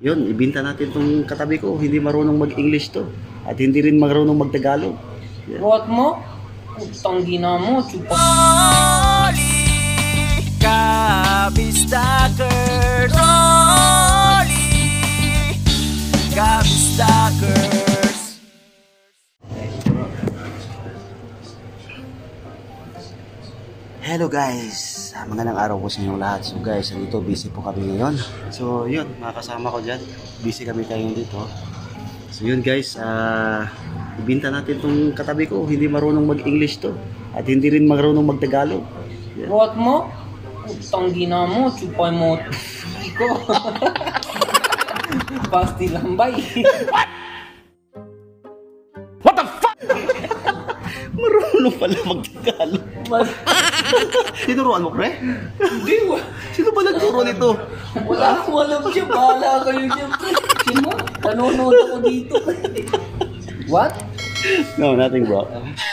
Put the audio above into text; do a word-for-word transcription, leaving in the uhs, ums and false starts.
Yun, ibinta natin tong katabi ko. Hindi marunong mag-English to. At hindi rin marunong mag-Tagalog. Yeah. What mo? Utang gina mo, chupa. Kabistakers, Rolly Kabistakers. Hello guys! Ah, Magandang araw po sa inyong lahat. So guys, dito busy po kami ngayon. So yun, mga kasama ko dyan. Busy kami tayo dito. So yun guys, uh, ibinta natin tong katabi ko. Hindi marunong mag-English to. At hindi rin marunong mag-Tagalog. Yeah. What mo? Utang gina mo, chupay mo. Iko. Pasti lambay. What? What the fuck? Marunong pala mag-Tagalog. Tinuruan mo, pre? Hindi, wa. Sino ba nagturo nito? Wala akong alam siya. Bahala kayo niya. Sino? Nanonood ako dito. What? No, nothing bro.